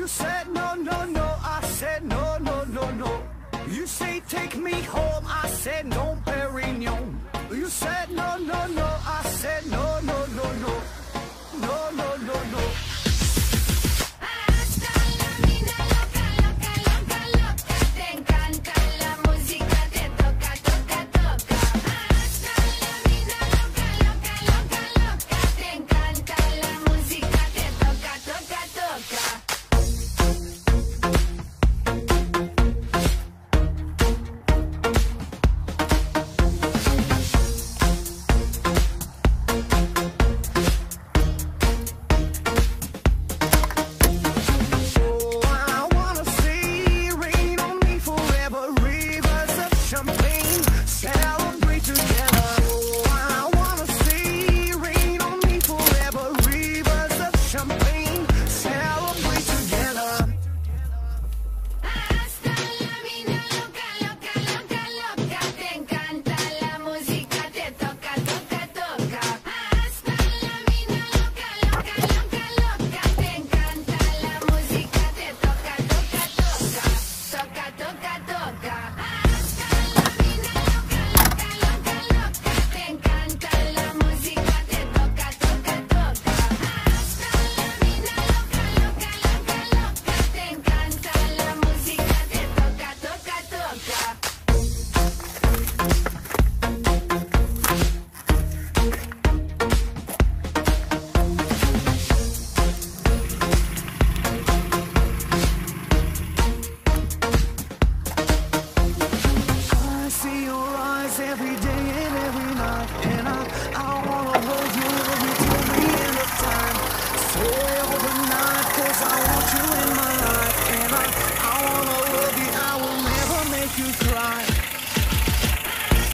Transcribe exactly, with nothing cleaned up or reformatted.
You said no, no, no, I said no, no, no, no. You say take me home, I said no, Perignon. You said no, no, no, I said no, no, no, no. No, no, no, no. Hasta la vida loca, loca, loca, loca. Te encanta la música, te toca, toca, toca. Hasta la vida loca, loca, loca, loca. Te encanta la música, te toca, toca, toca. Every day and every night, and I, I